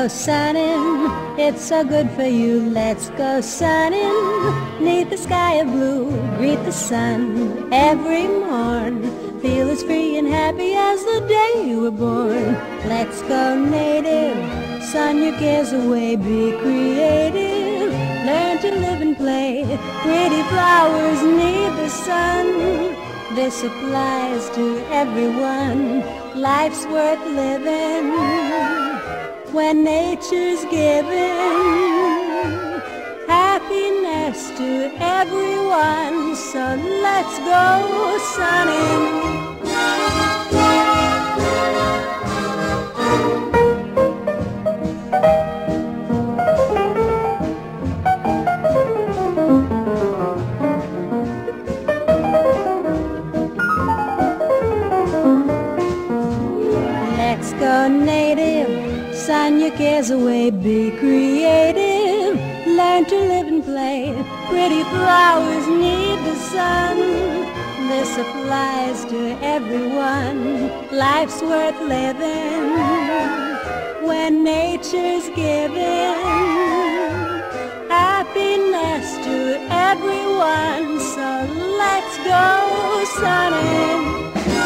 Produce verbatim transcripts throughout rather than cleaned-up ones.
go sunning, it's so good for you. Let's go sunning, neath the sky of blue. Greet the sun every morn. Feel as free and happy as the day you were born. Let's go native, sun your cares away. Be creative, learn to live and play. Pretty flowers need the sun. This applies to everyone. Life's worth living when nature's giving happiness to everyone. So let's go sunning. Let's go native, sun your cares away. Be creative, learn to live and play. Pretty flowers need the sun. This applies to everyone. Life's worth living when nature's giving happiness to everyone. So let's go sunning.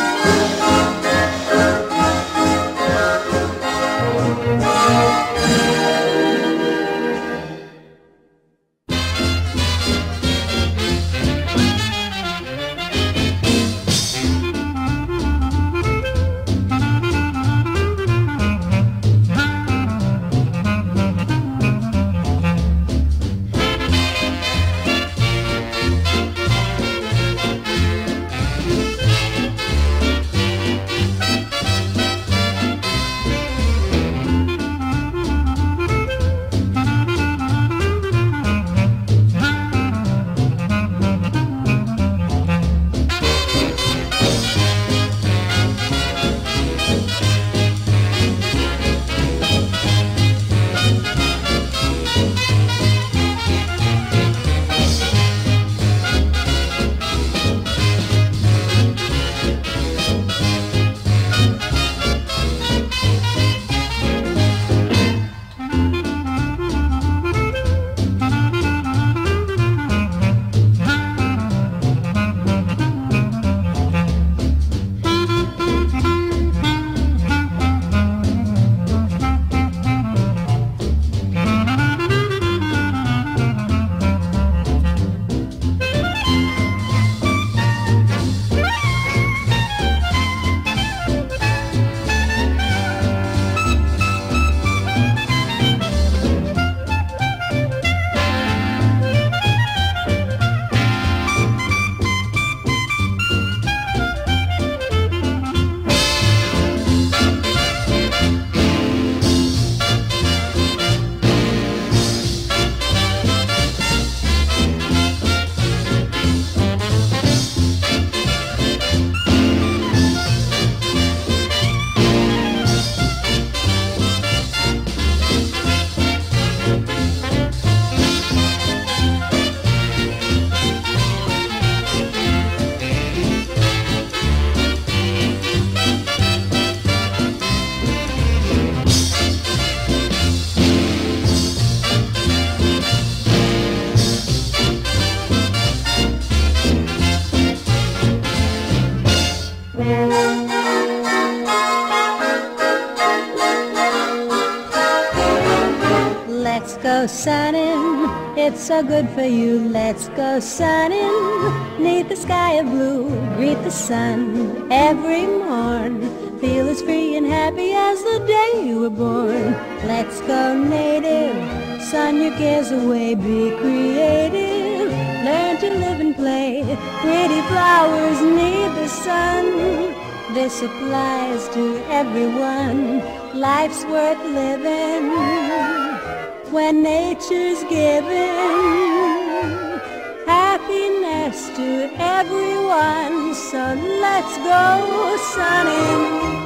Let's go sunning, it's so good for you. Let's go sunning, neath the sky of blue. Greet the sun every morn. Feel as free and happy as the day you were born. Let's go native, sun your cares away. Be creative, learn to live and play. Pretty flowers need the sun. This applies to everyone. Life's worth living when nature's giving happiness to everyone. So let's go sunning.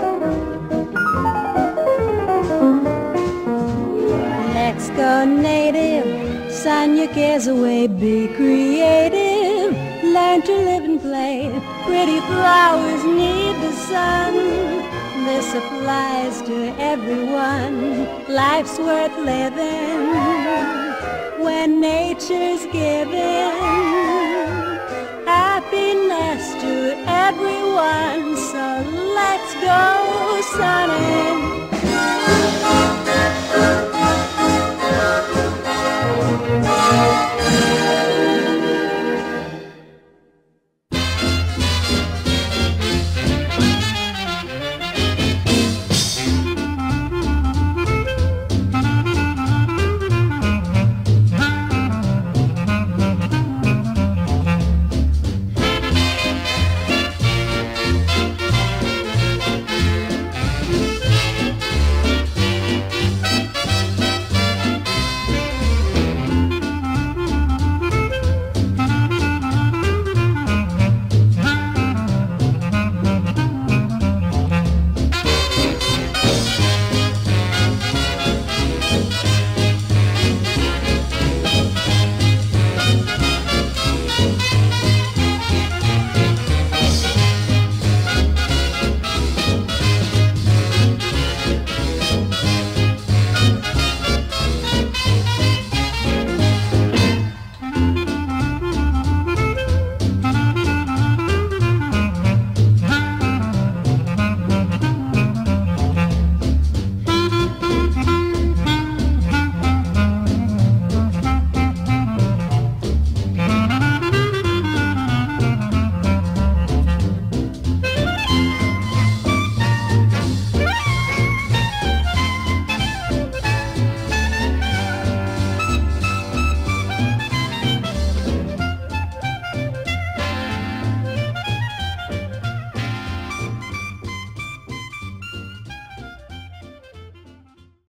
Let's go native. sun your cares away, be creative, learn to live and play. Pretty flowers need the sun. This applies to everyone. Life's worth living when nature's giving happiness to everyone. So let's go sunning.